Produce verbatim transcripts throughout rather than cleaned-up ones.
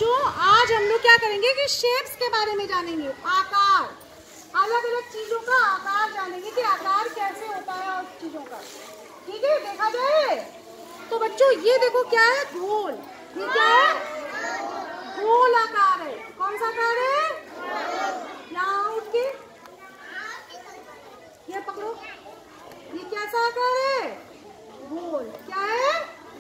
बच्चों आज हम लोग क्या करेंगे कि शेप्स के बारे में जानेंगे। आकार, अलग अलग चीजों का आकार जानेंगे कि आकार कैसे होता है और चीजों का। ठीक है, देखा जाए तो बच्चों ये देखो क्या है, गोल। ये क्या है, गोल आकार है। कौन सा आकार है, यहाँ उठ के ये पकड़ो। ये कैसा आकार है, गोल। क्या है,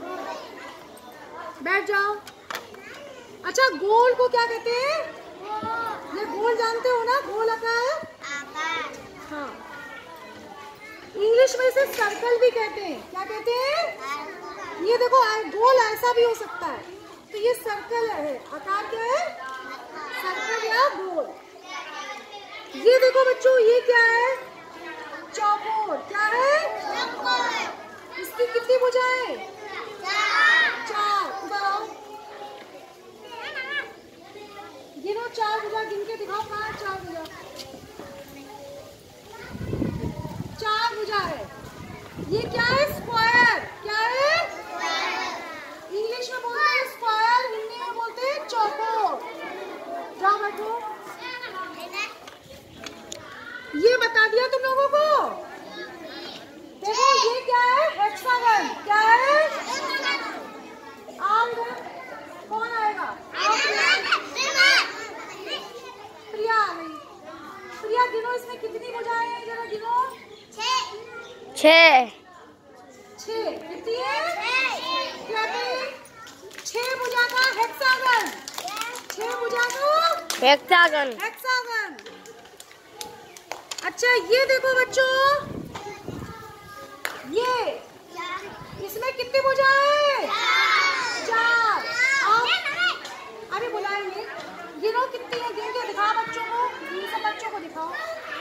बैठ जाओ। अच्छा, गोल को क्या कहते हैं, ये गोल जानते हो ना, गोल आकार। हाँ, इंग्लिश में इसे सर्कल भी कहते हैं। क्या कहते हैं, ये देखो गोल ऐसा भी हो सकता है, तो ये सर्कल है। आकार क्या है, सर्कल या गोल। ये देखो बच्चों ये क्या है, चौकोर। क्या है, इसकी कितनी भुजाएं, चार। उधर आओ, गिनो चार भुजा, गिन के दिखाओ कहाँ है चार भुजा। चार भुजा है। ये क्या है, स्क्वायर। क्या है, इंग्लिश में बोलते हैं स्क्वायर, हिंदी में बोलते हैं चौकोर। जाओ बैठो। ये बता दिया तुम लोगों को। देखो ये क्या है, हेक्सागन। क्या है, आम। कौन आएगा, प्रिया आ गई। प्रिया गिनो इसमें कितनी भुजाएं हैं, जरा गिनो। छह। छह कितनी है, छह भुजा का हेक्सागन। छह भुजा का हेक्सागन। हेक्सागन। अच्छा ये देखो बच्चों, ये इसमें कितनी भुजाएं, चार। अरे बुलाएंगे, गिनो कितनी है, गिन के दिखाओ बच्चों को, इन सब बच्चों को दिखाओ।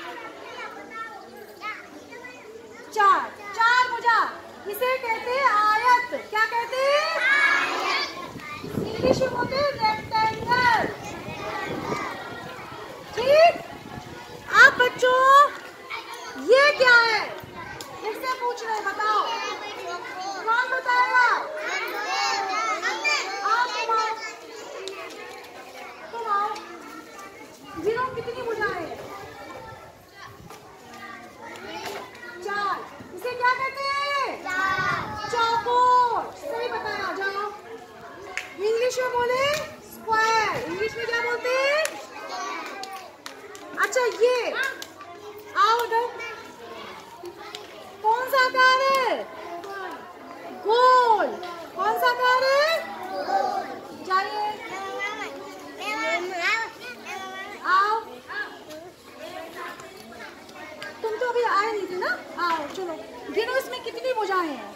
चार, चार भुजा, इसे कहते हैं आयत। क्या कहते हैं, इंग्लिश में बोलते हैं रेक्टेंगल। ठीक। अब बच्चों ये क्या है, इससे पूछ रहे, बताओ कौन बताएगा। तुम आओ, गिनो कितनी भुजाएं, चार। इसे क्या कहते हैं, चौकोर। सही बताया। जाओ, इंग्लिश में बोले स्क्वायर, इंग्लिश में क्या बोलते हैं। अच्छा ये आओ उधर, कौन सा आकार है, गोल। कौन सा आकार है, जाइए आओ। तुम तो अभी आए नहीं थे ना, आओ चलो गिनो इसमें कितनी भुजाएं हैं।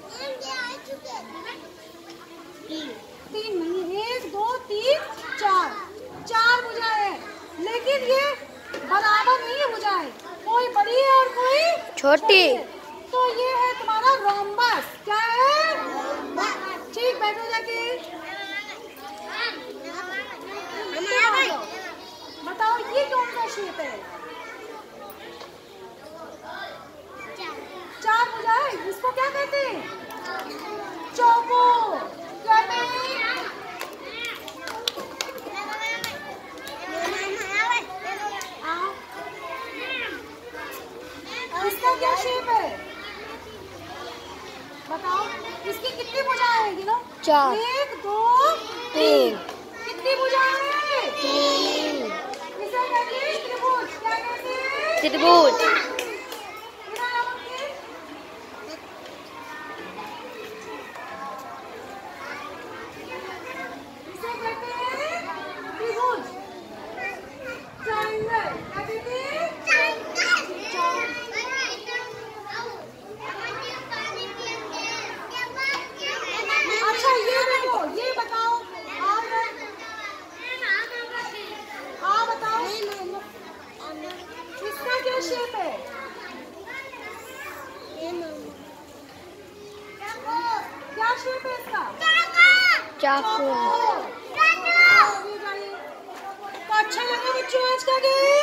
तीन नहीं, एक दो तीन चार, चार भुजाएं हैं। लेकिन ये बराबर नहीं है भुजाएं, कोई बड़ी है और कोई छोटी। तो ये है तुम्हारा रोम्बस। क्या है, ठीक, बैठो जाके। बताओ ये कौन सा शेप है, चार भुजाएं, इसको क्या कहते हैं, चौकोर। कहते हैं इसका क्या शेप है, बताओ। इसकी कितनी भुजाएं हैं, गिनो। चार। एक दो तीन। कितनी भुजाएं हैं, तीन। इसे कहते हैं त्रिभुज। क्या कहते हैं, त्रिभुज। इसे कहते हैं त्रिभुज, ट्रायंगल। क्या कहते हैं, अच्छा ये देखो, ये बताओ आप हाँ बताओ इसका क्या शेप है, क्या शेप है इसका, चाकू। तो अच्छा लगा बच्चों आज का गेम।